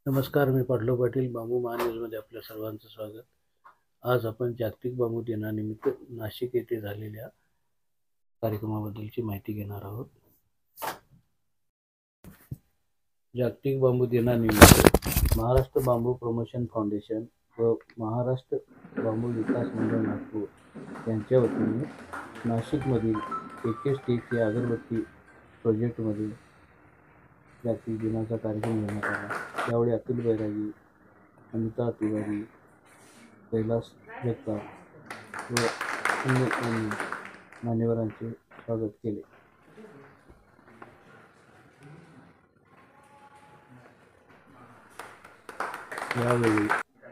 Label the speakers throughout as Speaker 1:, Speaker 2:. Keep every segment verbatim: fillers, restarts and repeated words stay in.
Speaker 1: नमस्कार, मी पाटलो पाटील. बांबू महान्यूजमध्ये आपल्या सर्वांचं स्वागत. आज आपण जागतिक बांबू दिनानिमित्त नाशिक येथे झालेल्या कार्यक्रमाबद्दलची माहिती घेणार आहोत. जागतिक बांबू दिनानिमित्त महाराष्ट्र बांबू प्रमोशन फाउंडेशन व महाराष्ट्र बांबू विकास मंडळ नागपूर यांच्या वतीने नाशिकमधील एके स्टिक या अगरबत्ती प्रोजेक्टमधील जागतिक दिनाचा कार्यक्रम घेण्यात आला. यावेळी अतुल बैरागी, अमिता तिवारी, कैलास जगताप व अन्य मान्यवरांचे स्वागत केले. यावेळी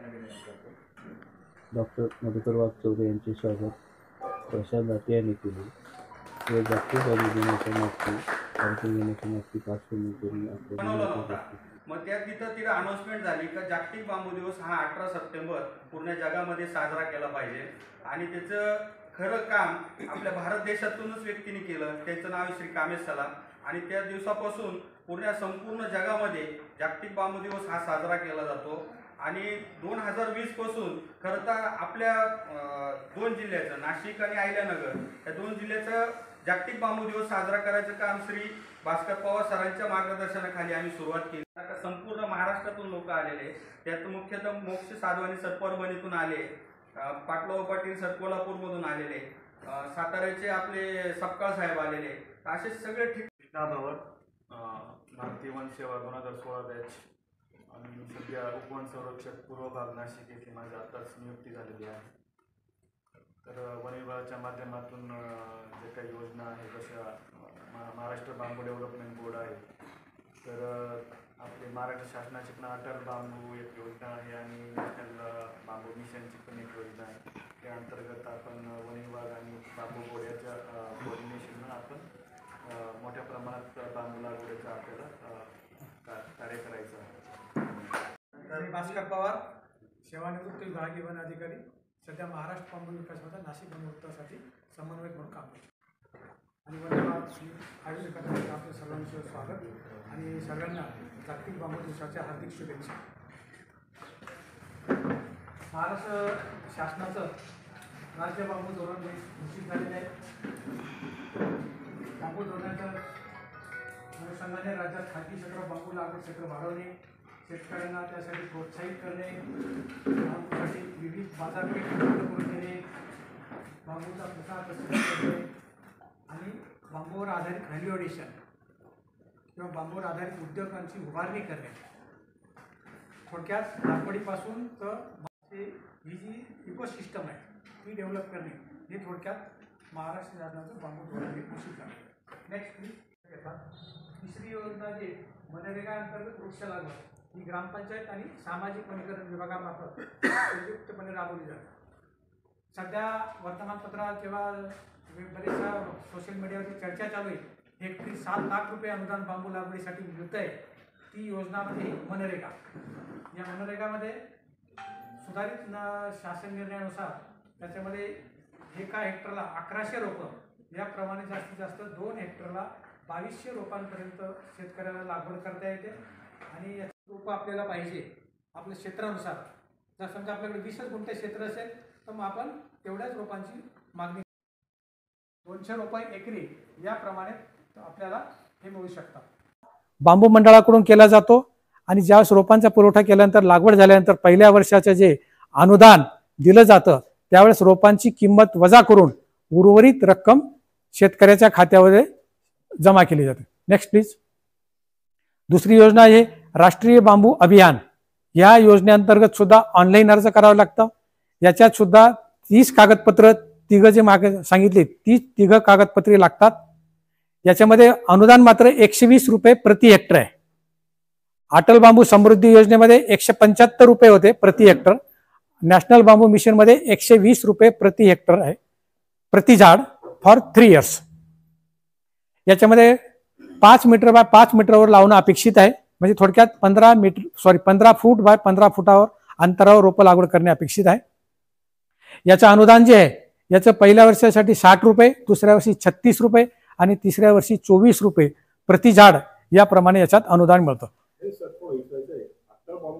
Speaker 1: डॉक्टर मधुकर वाघचौरे यांचे स्वागत प्रशांत दाते यांनी केले व जागतिक बांबू दिनाच्या मागची कार्यक्रम घेण्याच्या मागची पार्श्वभूमी करून आपल्या
Speaker 2: मग त्या तिथं तिला अनाउन्समेंट झाली की जागतिक बांबू दिवस हा अठरा सप्टेंबर पूर्ण जगामध्ये साजरा केला पाहिजे आणि त्याचं खरं काम आपल्या भारत देशातूनच व्यक्तीने केलं. त्यांचं नाव श्री कामेश सलाम आणि त्या दिवसापासून पूर्ण संपूर्ण जगामध्ये जागतिक बांबू दिवस हा साजरा केला जातो. आणि दोन हजार वीस पासून खरं तर आपल्या दोन जिल्ह्याचं नाशिक आणि अहिल्यानगर या दोन जिल्ह्याचं जागतिक बांबू दिवस साजरा करायचं काम श्री भास्कर पवार सरांच्या मार्गदर्शनाखाली आम्ही सुरुवात केली. आता संपूर्ण महाराष्ट्रातून लोक आलेले, त्यात मुख्यतः मोक्ष साधवानी सर परभणीतून आले, पाटलो पाटील सर कोल्हापूरमधून आलेले, साताऱ्याचे आपले सपकाळ साहेब आलेले, असे सगळे
Speaker 3: ठिकाणावर भारतीय वन सेवा दोन हजार सोळा बॅच आणि सध्या उपवन संरक्षक पूर्व भाग नाशिक येथे माझी आताच नियुक्ती झालेली आहे. तर वन विभागाच्या माध्यमातून जे काही योजना आहे, जशा महाराष्ट्र बांबू डेव्हलपमेंट बोर्ड आहे, तर आपले महाराष्ट्र शासनाची पण अटल बांबू एक योजना आहे आणि नॅशनल बांबू मिशनची पण एक योजना आहे. त्या अंतर्गत आपण वन विभाग आणि बांबू बोर्ड याच्या कोऑर्डिनेशननं आपण मोठ्या प्रमाणात बांबू लागवडीचं आपल्याला कार्य करायचं आहे.
Speaker 4: मी भास्कर पवार, सेवानिवृत्त विभागीय वन अधिकारी, सध्या महाराष्ट्र बांबू विकास मंडळ नाशिक वनविभागासाठी समन्वयक म्हणून काम करतो. आणि वनविभाग आयोजित करण्यासाठी आपलं सर्वांचं स्वागत आणि सगळ्यांना जागतिक बांबू दिवसाच्या हार्दिक शुभेच्छा. महाराष्ट्र शासनाचं राज्य बांबू धोरण घोषित झालेलं आहे. बांबू धोरणाच्या अनुषंगाने राज्यात खाजगी क्षेत्रात बांबू लागवड क्षेत्र वाढवणे, शेतकऱ्यांना त्यासाठी प्रोत्साहित करणे, बांबूसाठी विविध बाजारपेठ उपलब्ध करून देणे, बांबूचा प्रसार प्रसिद्ध करणे आणि बांबूवर आधारित व्हॅल्युएडिशन किंवा बांबूवर आधारित उद्योगांची उभारणी करणे. थोडक्यात लागवडीपासून तर ही जी इकोसिस्टम आहे ती डेव्हलप करणे, हे थोडक्यात महाराष्ट्र शासनाचं बांबू धोरण घोषित झालं. Next please. तिसरी योजना जी मनरेगा अंतर्गत वृक्ष लागवड ही ग्रामपंचायत आणि सामाजिक वनीकरण विभागामार्फत संयुक्तपणे राबवली जाते. सध्या वर्तमानपत्रात किंवा बरेचशा सोशल मीडियावरती चर्चा चालू आहे, हेक्टरी सात लाख रुपये अनुदान बांबू लागवडीसाठी मिळतं आहे. ती योजना म्हणजे मनरेगा. या मनरेगामध्ये सुधारित न शासन निर्णयानुसार त्याच्यामध्ये एका हेक्टरला अकराशे रोपं याप्रमाणे जास्तीत जास्त दोन हेक्टरला बावीसशे रोपांपर्यंत शेतकऱ्याला लागवड करता येते. आणि याची रोपं आपल्याला पाहिजे आपल्या क्षेत्रानुसार. जर समजा आपल्याकडे वीसच गुंठे क्षेत्र असेल तर मग आपण तेवढ्याच रोपांची मागणी दोनशे रुपये एकरी याप्रमाणे आपल्याला हे मिळू शकतात.
Speaker 5: बांबू मंडळाकडून केला जातो आणि ज्यावेळेस रोपांचा पुरवठा केल्यानंतर लागवड झाल्यानंतर पहिल्या वर्षाचं जे अनुदान दिलं जातं त्यावेळेस रोपांची किंमत वजा करून उर्वरित रक्कम शेतकऱ्याच्या खात्यामध्ये जमा केली जाते. Next please. दुसरी योजना आहे राष्ट्रीय बांबू अभियान. या योजनेअंतर्गत सुद्धा ऑनलाईन अर्ज करावा लागतं. याच्यात सुद्धा तीस कागदपत्र तिघं जे मागे सांगितले तीस तिघं कागदपत्रे लागतात. याच्यामध्ये अनुदान मात्र एकशे वीस रुपये प्रति हेक्टर आहे. अटल बांबू समृद्धी योजनेमध्ये एकशे पंच्याहत्तर रुपये होते प्रति हेक्टर. नॅशनल बांबू मिशनमध्ये एकशे वीस रुपये प्रति हेक्टर आहे प्रति झाड फॉर थ्री इयर्स. याच्यामध्ये पाच मीटर बाय पाच मीटरवर लावणं अपेक्षित आहे. म्हणजे थोडक्यात पंधरा मीटर सॉरी पंधरा फूट बाय पंधरा फुटावर अंतरावर रोपं लागवड करणे अपेक्षित आहे. याचं अनुदान जे आहे याचं पहिल्या वर्षासाठी साठ रुपये, दुसऱ्या वर्षी छत्तीस रुपये आणि तिसऱ्या वर्षी चोवीस रुपये प्रति झाड याप्रमाणे याच्यात अनुदान मिळतं.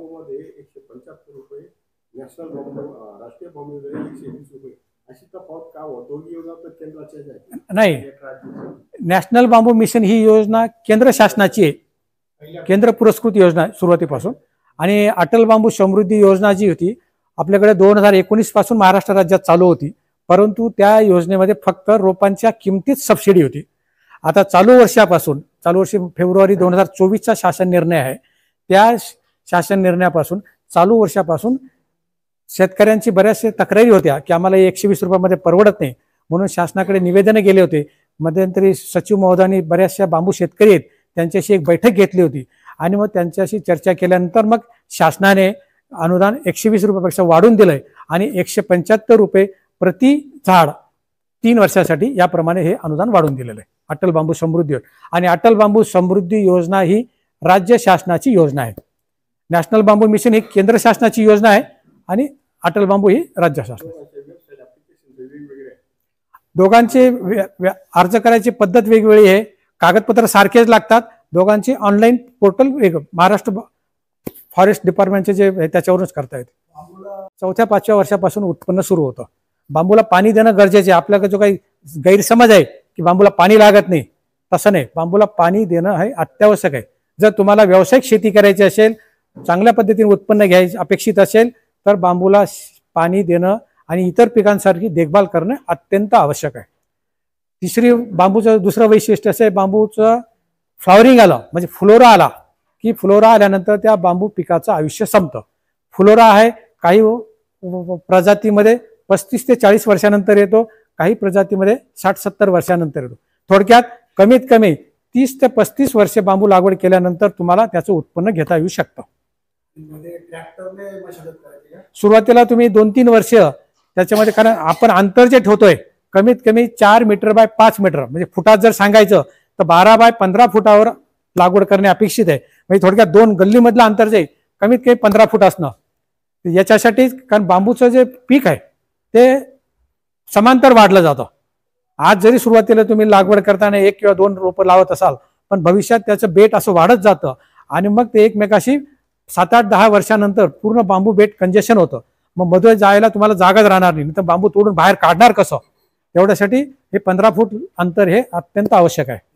Speaker 6: नॅशनल बांबू राष्ट्रीय बांबू योजना एकशे वीस रुपये अशी तफावत का हो? दोन्ही योजना तर केंद्राच्याच आहेत.
Speaker 5: नाही,
Speaker 6: एक राज्याची.
Speaker 5: नॅशनल बांबू मिशन ही योजना केंद्र शासनाची आहे, केंद्र पुरस्कृत योजना सुरुवातीपासून. आणि अटल बांबू समृद्धी योजना जी होती आपल्याकडे दोन हजार एकोणीस पासून महाराष्ट्र राज्यात चालू होती, परंतु त्या योजनेमध्ये फक्त रोपांच्या किमतीत सबसिडी होती. आता चालू वर्षापासून, चालू वर्षी फेब्रुवारी दोन हजार चोवीसचा शासन निर्णय आहे, त्या शासन निर्णयापासून चालू वर्षापासून शेतकऱ्यांची बऱ्याचशा तक्रारी होत्या की आम्हाला एकशे वीस रुपयामध्ये परवडत नाही, म्हणून शासनाकडे निवेदन गेले होते. मध्यंतरी सचिव महोदयांनी बऱ्याचशा बांबू शेतकरी आहेत त्यांच्याशी एक बैठक घेतली होती आणि मग त्यांच्याशी चर्चा केल्यानंतर मग शासनाने अनुदान एकशे वीस रुपयापेक्षा वाढून दिलंय आणि एकशे पंच्याहत्तर रुपये प्रति झाड तीन वर्षासाठी याप्रमाणे हे अनुदान वाढून दिलेलं आहे अटल बांबू समृद्धी योजना. आणि अटल बांबू समृद्धी योजना ही राज्य शासनाची योजना आहे. नॅशनल बांबू मिशन ही केंद्र शासनाची योजना आहे आणि अटल बांबू ही राज्य शासन.
Speaker 6: वेबसाईट ऍप्लिकेशन वेगवेगळे आहे.
Speaker 5: दोघांचे वे- वे- अर्ज करायची पद्धत वेगवेगळी आहे, कागदपत्र सारखेच लागतात. दोघांची ऑनलाईन पोर्टल वेगळं, महाराष्ट्र फॉरेस्ट डिपार्टमेंटचे जे आहे त्याच्यावरूनच करता येते. चौथ्या पाचव्या वर्षापासून उत्पन्न सुरू होतं. बांबूला पाणी देणं गरजेचे आहे. आपल्याकडे जो काही गैरसमज आहे की बांबूला पाणी लागत नाही, तसं नाही. बांबूला पाणी देणं हे अत्यावश्यक आहे. जर तुम्हाला व्यावसायिक शेती करायची असेल, चांगल्या पद्धतीने उत्पन्न घ्यायचे अपेक्षित असेल तर बांबूला पाणी देणं आणि इतर पिकांसारखी देखभाल करणं अत्यंत आवश्यक आहे. तिसरी बांबूचं दुसरं वैशिष्ट्य असं आहे, बांबूचं फ्लॉवरिंग आलं म्हणजे फ्लोरा आला की फ्लोरा आल्यानंतर त्या बांबू पिकाचं आयुष्य संपतं. फ्लोरा आहे काही प्रजातीमध्ये पस्तीस ते चाळीस वर्षानंतर येतो, काही प्रजातीमध्ये साठ सत्तर वर्षानंतर येतो. थोडक्यात कमीत कमी तीस ते पस्तीस वर्षे बांबू लागवड केल्यानंतर तुम्हाला त्याचं उत्पन्न घेता येऊ शकतं.
Speaker 6: ट्रॅक्टरने मशागत करायची का?
Speaker 5: सुरुवातीला तुम्ही दोन तीन वर्ष त्याच्यामध्ये, कारण आपण अंतर जे ठेवतोय कमीत कमी चार मीटर बाय पाच मीटर म्हणजे फुटात जर सांगायचं तर बारा बाय पंधरा फुटावर लागवड करणे अपेक्षित आहे. म्हणजे थोडक्यात दोन गल्लीमधलं अंतर जे कमीत कमी पंधरा फूट असणं याच्यासाठी, कारण बांबूचं जे पीक आहे ते समांतर वाढलं जातं. आज जरी सुरुवातीला तुम्ही लागवड करताना एक किंवा दोन रोपं लावत असाल, पण भविष्यात त्याचं बेट असं वाढत जातं आणि मग ते एकमेकाशी सात आठ दहा वर्षानंतर पूर्ण बांबू बेट कंजेशन होतं. मग मध्ये जायला तुम्हाला जागाच राहणार नाही, तर बांबू तोडून बाहेर काढणार कसं? एवढ्यासाठी हे पंधरा फूट अंतर हे अत्यंत आवश्यक आहे.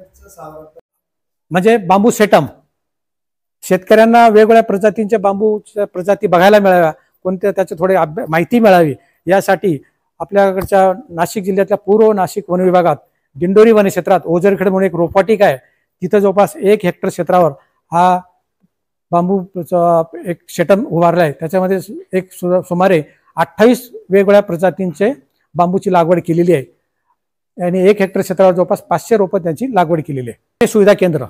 Speaker 5: म्हणजे बांबू सेटम, शेतकऱ्यांना वेगवेगळ्या प्रजातींच्या बांबूच्या प्रजाती बघायला मिळाव्या, कोणत्या त्याचे थोडे अभ्यास माहिती मिळावी यासाठी आपल्याकडच्या नाशिक जिल्ह्यातल्या पूर्व नाशिक वन विभागात दिंडोरी वनक्षेत्रात ओझरखेड म्हणून एक रोपवाटिका आहे. तिथं जवळपास एक हेक्टर क्षेत्रावर हा बांबूचा एक शेटम उभारला आहे. त्याच्यामध्ये एक सुमारे अठ्ठावीस वेगवेगळ्या प्रजातींचे बांबूची लागवड केलेली आहे आणि एक हेक्टर क्षेत्रावर जवळपास पाचशे रोपं त्यांची लागवड केलेली आहे. हे सुविधा केंद्र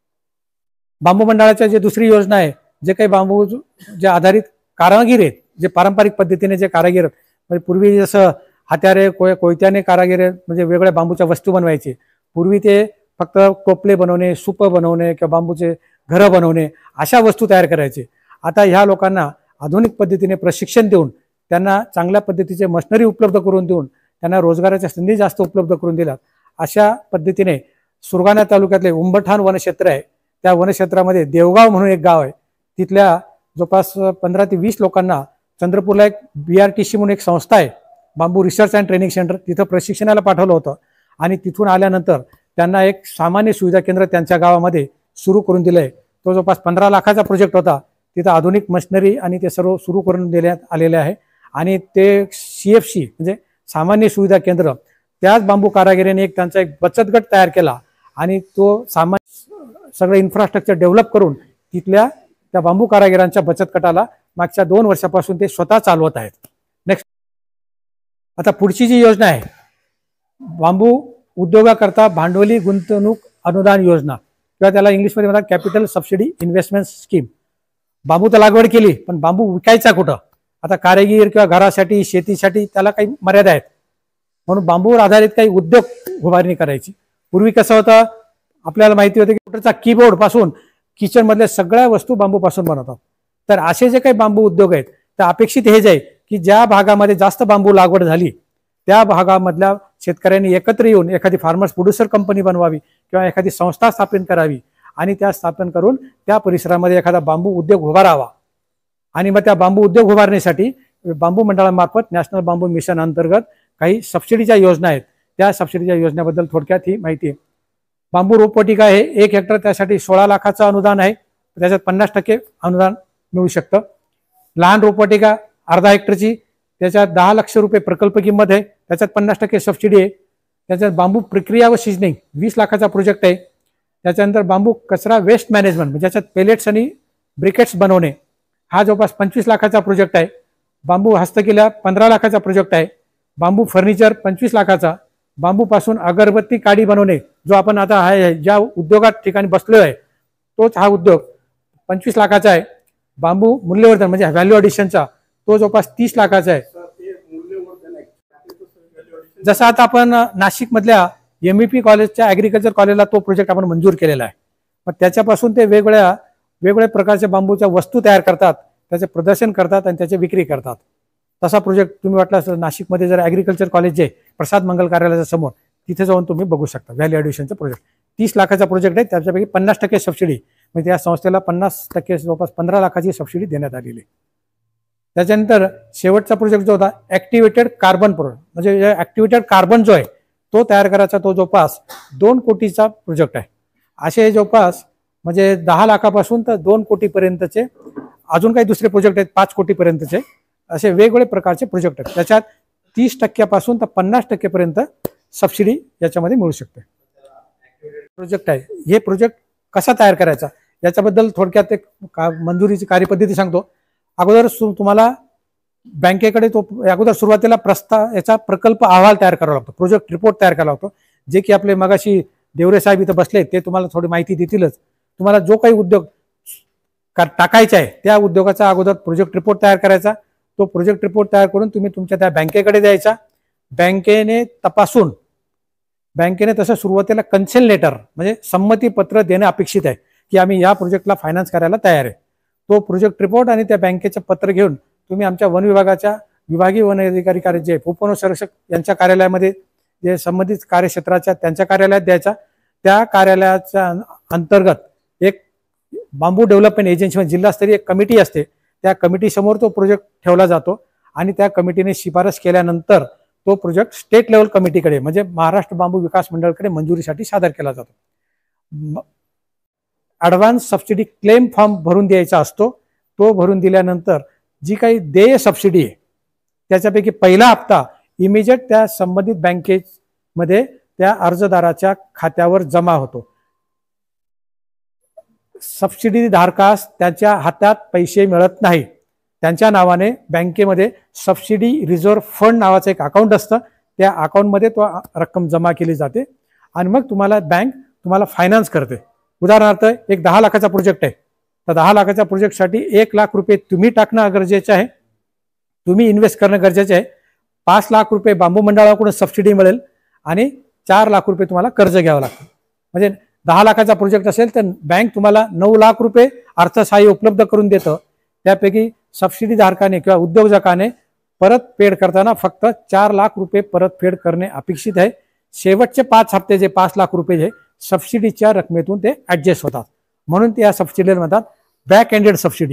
Speaker 5: बांबू मंडळाच्या जे दुसरी योजना आहे, जे काही बांबू जे आधारित कारागीर आहेत, जे पारंपरिक पद्धतीने जे कारागीर म्हणजे पूर्वी जसं हात्यारे कोय कोयत्याने कारागीर म्हणजे वेगवेगळ्या बांबूच्या वस्तू बनवायचे. पूर्वी ते फक्त टोपले बनवणे, सूप बनवणे किंवा बांबूचे घरं बनवणे अशा वस्तू तयार करायचे. आता ह्या लोकांना आधुनिक पद्धतीने प्रशिक्षण देऊन, त्यांना चांगल्या पद्धतीचे मशिनरी उपलब्ध करून देऊन, त्यांना रोजगाराच्या संधी जास्त उपलब्ध करून दिल्यात. अशा पद्धतीने सुरगाणा तालुक्यातले उंबरठाण वनक्षेत्र आहे, त्या वनक्षेत्रामध्ये देवगाव म्हणून एक गाव आहे, तिथल्या जवळपास पंधरा ते वीस लोकांना चंद्रपूरला एक बी आर टी सी म्हणून एक संस्था आहे, bamboo research and training centre, तिथं प्रशिक्षणाला पाठवलं होतं. आणि तिथून आल्यानंतर त्यांना एक सामान्य सुविधा केंद्र त्यांच्या गावामध्ये सुरू करून दिलं आहे. तो जवळपास पंधरा लाखाचा प्रोजेक्ट होता. तिथं आधुनिक मशिनरी आणि ते सर्व सुरू करून देण्यात आलेले आहे. आणि ते सी एफ सी म्हणजे सामान्य सुविधा केंद्र, त्याच बांबू कारागिरीने एक त्यांचा एक बचत गट तयार केला आणि तो सामान्य सगळं इन्फ्रास्ट्रक्चर डेव्हलप करून तिथल्या त्या बांबू कारागिरांच्या बचत गटाला मागच्या दोन वर्षापासून ते स्वतः चालवत आहेत. नेक्स्ट, आता पुढची जी योजना आहे, बांबू उद्योगाकरता भांडवली गुंतवणूक अनुदान योजना किंवा त्याला इंग्लिशमध्ये म्हणतात capital subsidy investment scheme. Bamboo तर लागवड केली, पण बांबू विकायचा कुठं? आता कारागीर किंवा घरासाठी शेतीसाठी त्याला काही मर्यादा आहेत, म्हणून बांबूवर आधारित काही उद्योग उभारणी करायची. पूर्वी कसं होतं, आपल्याला माहिती होतं की कॉम्प्युटरचा कीबोर्ड पासून किचन मधल्या सगळ्या वस्तू बांबूपासून बनवतात. तर असे जे काही बांबू उद्योग आहेत, तर अपेक्षित हेच आहे की ज्या भागामध्ये जास्त बांबू लागवड झाली त्या भागामधल्या शेतकऱ्यांनी एकत्र येऊन एखादी फार्मर्स प्रोड्युसर कंपनी बनवावी किंवा एखादी संस्था स्थापन करावी आणि त्या स्थापन करून त्या परिसरामध्ये एखादा बांबू उद्योग उभारावा. आणि मग त्या बांबू उद्योग उभारण्यासाठी बांबू मंडळामार्फत नॅशनल बांबू मिशन अंतर्गत काही सबसिडीच्या योजना आहेत. त्या सबसिडीच्या योजनेबद्दल थोडक्यात ही माहिती आहे. बांबू रोपवाटिका हे एक हेक्टर, त्यासाठी सोळा लाखाचं अनुदान आहे. त्याच्यात पन्नास टक्के अनुदान मिळू शकतं. लहान रोपवाटिका अर्धा हेक्टरची, त्याच्यात दहा लक्ष रुपये प्रकल्प किंमत आहे, त्याच्यात पन्नास टक्के सबसिडी आहे. त्याच्यात बांबू प्रक्रिया व शिजनिंग वीस लाखाचा प्रोजेक्ट आहे. त्याच्यानंतर बांबू कचरा वेस्ट मॅनेजमेंट म्हणजे ज्याच्यात पेलेट्स आणि ब्रिकेट्स बनवणे हा जवळपास पंचवीस लाखाचा प्रोजेक्ट आहे. बांबू हस्तकला पंधरा लाखाचा प्रोजेक्ट आहे. बांबू फर्निचर पंचवीस लाखाचा. बांबूपासून अगरबत्ती काडी बनवणे जो आपण आता आहे ज्या उद्योगात ठिकाणी बसलो आहे तोच हा उद्योग पंचवीस लाखाचा आहे. बांबू मूल्यवर्धन म्हणजे व्हॅल्यू ॲडिशनचा तो जवळपास तीस लाखाचा आहे. जसं आता आपण नाशिक मधल्या एम ई पी कॉलेजच्या ॲग्रिकल्चर कॉलेजला तो प्रोजेक्ट आपण मंजूर केलेला आहे. मग त्याच्यापासून ते वेगवेगळ्या वेगवेगळ्या प्रकारच्या बांबूच्या वस्तू तयार करतात, त्याचे प्रदर्शन करतात आणि त्याची विक्री करतात. तसा प्रोजेक्ट तुम्ही वाटला असं नाशिकमध्ये जर ॲग्रिकल्चर कॉलेज जे प्रसाद मंगल कार्यालयाच्या समोर तिथे जाऊन तुम्ही बघू शकता. व्हॅल्यू ॲडिशनचा प्रोजेक्ट तीस लाखाचा प्रोजेक्ट आहे. त्याच्यापैकी पन्नास टक्के सबसिडी म्हणजे त्या संस्थेला पन्नास टक्के जवळपास पंधरा लाखाची सबसिडी देण्यात आलेली आहे. त्याच्यानंतर शेवटचा प्रोजेक्ट जो होता ॲक्टिवेटेड कार्बन प्रोजेक्ट म्हणजे ॲक्टिवेटेड कार्बन जो आहे तो तयार करायचा, तो जवळपास दोन कोटीचा प्रोजेक्ट आहे. असे जवळपास म्हणजे दहा लाखापासून तर दोन कोटीपर्यंतचे अजून काही दुसरे प्रोजेक्ट आहेत पाच कोटीपर्यंतचे असे वेगवेगळे प्रकारचे प्रोजेक्ट आहेत. त्याच्यात तीस टक्क्यापासून तर पन्नास टक्केपर्यंत सबसिडी याच्यामध्ये मिळू शकते. प्रोजेक्ट आहे हे प्रोजेक्ट कसा तयार करायचा याच्याबद्दल थोडक्यात एक का मंजुरीची कार्यपद्धती सांगतो. अगोदर तुम्हाला बँकेकडे तो अगोदर सुरुवातीला प्रस्ताव याचा प्रकल्प अहवाल तयार करावा लागतो, प्रोजेक्ट रिपोर्ट तयार करावा लागतो. जे की आपले मगाशी देवरे साहेब इथं बसले ते तुम्हाला थोडी माहिती देतीलच. तुम्हाला जो काही उद्योग टाकायचा आहे त्या उद्योगाचा अगोदर प्रोजेक्ट रिपोर्ट तयार करायचा. तो प्रोजेक्ट रिपोर्ट तयार करून तुम्ही तुमच्या त्या बँकेकडे द्यायचा. बँकेने तपासून बँकेने तसं सुरुवातीला कन्सेल लेटर म्हणजे संमतीपत्र देणे अपेक्षित आहे की आम्ही या प्रोजेक्टला फायनान्स करायला तयार आहे. तो प्रोजेक्ट रिपोर्ट आणि त्या बँकेचं पत्र घेऊन तुम्ही आमच्या वन विभागाच्या विभागीय वन अधिकारी कार्य जे उपवन संरक्षक यांच्या कार्यालयामध्ये जे संबंधित कार्यक्षेत्राच्या त्यांच्या कार्यालयात द्यायचा. त्या कार्यालयाच्या अंतर्गत एक बांबू डेव्हलपमेंट एजन्सी म्हणजे जिल्हास्तरीय एक कमिटी असते. त्या कमिटीसमोर तो प्रोजेक्ट ठेवला जातो आणि त्या कमिटीने शिफारस केल्यानंतर तो प्रोजेक्ट स्टेट लेवल कमिटीकडे म्हणजे महाराष्ट्र बांबू विकास मंडळाकडे मंजुरीसाठी सादर केला जातो. ॲडव्हान्स सबसिडी क्लेम फॉर्म भरून द्यायचा असतो. तो भरून दिल्यानंतर जी काही देय सबसिडी आहे त्याच्यापैकी पहिला हप्ता इमिजिएट त्या संबंधित बँकेमध्ये त्या अर्जदाराच्या खात्यावर जमा होतो. सबसिडी धारकास त्याच्या हातात पैसे मिळत नाही. त्यांच्या नावाने बँकेमध्ये सबसिडी रिझर्व्ह फंड नावाचं एक अकाउंट असतं. त्या अकाउंटमध्ये तो रक्कम जमा केली जाते आणि मग तुम्हाला बँक तुम्हाला फायनान्स करते. उदाहरणार्थ एक दहा लाखाचा प्रोजेक्ट आहे तर दहा लाखाच्या प्रोजेक्टसाठी एक लाख रुपये तुम्ही टाकणं गरजेचं आहे, तुम्ही इन्व्हेस्ट करणं गरजेचं आहे. पाच लाख रुपये बांबू मंडळाकडून सबसिडी मिळेल आणि चार लाख रुपये तुम्हाला कर्ज घ्यावं लागतं. म्हणजे दहा लाखाचा प्रोजेक्ट असेल तर बँक तुम्हाला नऊ लाख रुपये अर्थसहाय्य उपलब्ध करून देतं. त्यापैकी सबसिडी धारकाने किंवा उद्योजकाने परतफेड करताना फक्त चार लाख रुपये परतफेड करणे अपेक्षित आहे. शेवटचे पाच हप्ते जे पाच लाख रुपये जे सबसिडीच्या रकमेतून ते ऍडजस्ट होतात म्हणून ते या सबसिडीला म्हणतात बॅक एंडेड सबसिडी.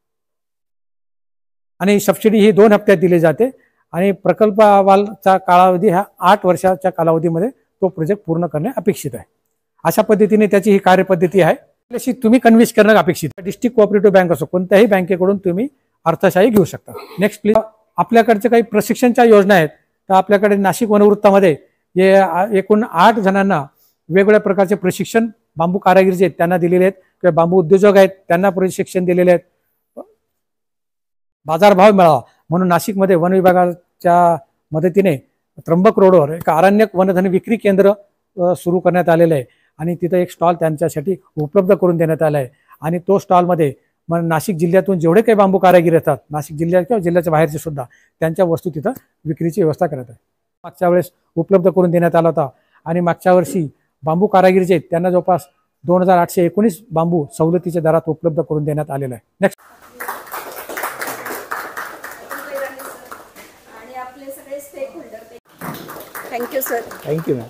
Speaker 5: आणि सबसिडी ही दोन हप्त्यात दिली जाते आणि प्रकल्प अहवालचा कालावधी हा आठ वर्षाच्या कालावधीमध्ये तो प्रोजेक्ट पूर्ण करणे अपेक्षित आहे. अशा पद्धतीने त्याची ही कार्यपद्धती आहे. त्याशी तुम्ही कन्व्हिन्स करणं अपेक्षित. डिस्ट्रिक्ट कोऑपरेटिव्ह बँक असो कोणत्याही बँकेकडून तुम्ही अर्थसहाय्य घेऊ शकता. Next please. आपल्याकडच्या काही प्रशिक्षणच्या योजना आहेत तर आपल्याकडे नाशिक वनवृत्तामध्ये हे एकूण आठ जणांना वेगवेगळ्या प्रकारचे प्रशिक्षण बांबू कारागीर जे आहेत त्यांना दिलेले आहेत किंवा बांबू उद्योजक आहेत त्यांना प्रशिक्षण दिलेले आहेत. बाजारभाव मिळावा म्हणून नाशिकमध्ये वन विभागाच्या मदतीने त्र्यंबक रोडवर एक अरण्यक वनधन विक्री केंद्र सुरू करण्यात आलेलं आहे आणि तिथं एक स्टॉल त्यांच्यासाठी उपलब्ध करून देण्यात आला आहे. आणि तो स्टॉलमध्ये मग नाशिक जिल्ह्यातून जेवढे काही बांबू कारागीर येतात नाशिक जिल्ह्यात किंवा जिल्ह्याच्या बाहेरचे सुद्धा त्यांच्या वस्तू तिथं विक्रीची व्यवस्था करत आहे. मागच्या वेळेस उपलब्ध करून देण्यात आला होता आणि मागच्या वर्षी बांबू कारागीर जे आहेत त्यांना जवळपास दोन हजार आठशे एकोणीस बांबू सवलतीच्या दरात उपलब्ध करून देण्यात आलेला आहे. नेक्स्ट.
Speaker 7: आणि आपले सगळे stakeholder. Thank you sir.
Speaker 1: Thank you ma'am.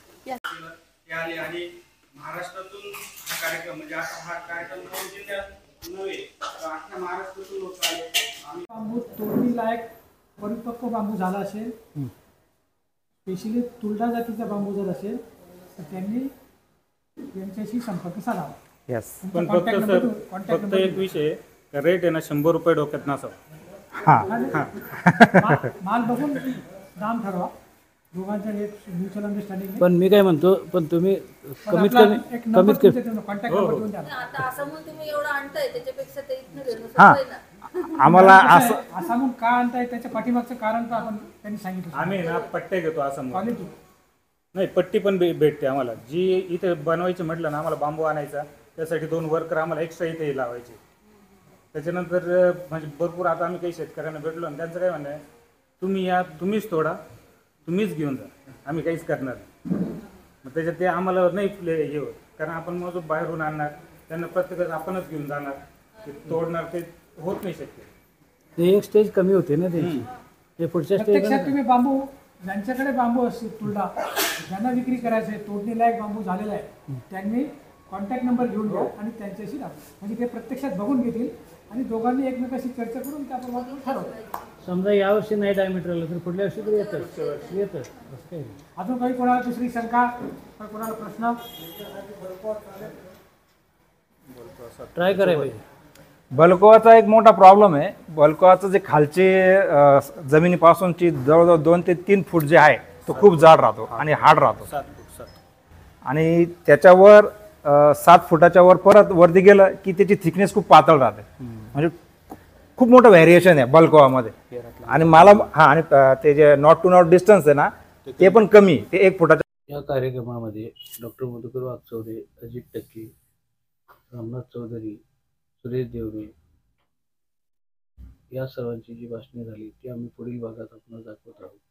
Speaker 2: आले आणि महाराष्ट्रातून हा कार्यक्रम म्हणजे आता हा कार्यक्रम दोन जिल्ह्यात नव्हे तर अख्ख्या महाराष्ट्रातून लोक आले. आम्ही
Speaker 4: बांबू तोडणी लायक परिपक्व बांबू झाला असेल, स्पेशली तुलडा जातीचा बांबू जर असेल तर त्यांनी यांच्याशी संपर्क साधावा.
Speaker 8: येस.
Speaker 9: पण
Speaker 4: तुमचा
Speaker 9: फक्त
Speaker 4: contact
Speaker 9: सर
Speaker 4: number- contact
Speaker 9: फक्त
Speaker 4: number
Speaker 9: एक विषय रेट आहे ना शंभर रुपये डोक्यात नसावं.
Speaker 8: हां
Speaker 4: मा- माल बघून दाम ठरवा. दोघांच्या एक म्युच्युअल अंडरस्टँडिंग
Speaker 1: पण मी काय म्हणतो, पण तुम्ही कमीत कमी
Speaker 4: एक
Speaker 1: कमीत कमी
Speaker 4: कॉन्टॅक्ट
Speaker 9: हो,
Speaker 4: नंबर
Speaker 9: हो.
Speaker 4: देऊन द्या.
Speaker 7: आता असं म्हणून तुम्ही एवढं आणताय त्याच्यापेक्षा ते इथनं घेणं
Speaker 8: हां.
Speaker 7: सोपं आहे ना.
Speaker 8: आम्हाला
Speaker 4: कसं
Speaker 8: असं
Speaker 4: आहे, असा म्हणून का आणताय त्याच्या पाठीमागचं कारण तर आपण त्यांनी सांगितलं.
Speaker 9: आम्ही ना पट्ट्या घेतो असं म्हणून.
Speaker 4: क्वालिटी
Speaker 9: नाही पट्टी पण भे- भेटते आम्हाला. जी इथे बनवायची म्हटलं ना आम्हाला बांबू आणायचा त्यासाठी दोन वर्कर आम्हाला एक्स्ट्रा इथे लावायचे. त्याच्यानंतर अं, म्हणजे भरपूर आता आम्ही काही शेतकऱ्यांना भेटलो आणि त्यांचं काय म्हणणं आहे, तुम्ही या तुम्हीच तोडा तुम्हीच घेऊन जा, आम्ही काहीच करणार नाही. मग त्याच्यात ते आम्हाला नाही प्ले हे होत, कारण आपण मग जो बाहेरून आणणार त्यांना प्रत्येकाच आपणच घेऊन जाणार, ते तोडणार ते होत नाही शक्य.
Speaker 1: ते एक स्टेज कमी होते ना त्यांची, ते पुढच्या
Speaker 4: प्रत्यक्षात
Speaker 1: स्टेज
Speaker 4: तुम्ही बांबू ज्यांच्याकडे बांबू असतील तुलडा ज्यांना विक्री करायचं आहे, तोडणी लायक बांबू झालेला आहे, त्यांनी कॉन्टॅक्ट नंबर घेऊन घ्या आणि त्यांच्याशी राहा. म्हणजे ते प्रत्यक्षात बघून घेतील आणि दोघांनी एकमेकाशी चर्चा करून त्याप्रमाणे ठरवलं.
Speaker 1: समजा यावर्षी नाही डायमीटर आलं तर पुढल्या वर्षी तर येतं येतं असं काही नाही.
Speaker 4: अजून काही कोणाला दुसरी शंका तर कोणाला प्रश्न?
Speaker 1: ट्राय करायला पाहिजे.
Speaker 8: बल्कोवाचा एक मोठा प्रॉब्लेम आहे. बल्कोवाचं जे खालचे अ, जमिनीपासूनची जवळजवळ दोन ते तीन फूट जे आहे तो खूप जाड राहतो आणि हार्ड राहतो.
Speaker 9: सात फूट सात
Speaker 8: आणि त्याच्यावर अ, सात फुटाच्या वर परत वरती गेलं की त्याची थिकनेस खूप पातळ राहते. म्हणजे खूप मोठं व्हॅरिएशन आहे बल्कोवामध्ये. आणि मला हा आणि अ, ते जे नॉट टू नॉट डिस्टन्स आहे ना ते पण कमी, ते एक फुटाच्या.
Speaker 1: या कार्यक्रमामध्ये डॉक्टर मधुकर वागचौरे, अजित टक्के, रामनाथ चौधरी, सुरेश देवरे या सर्वांची जी भाषणे झाली ती आम्ही पुढील भागात आपल्याला दाखवत आहोत.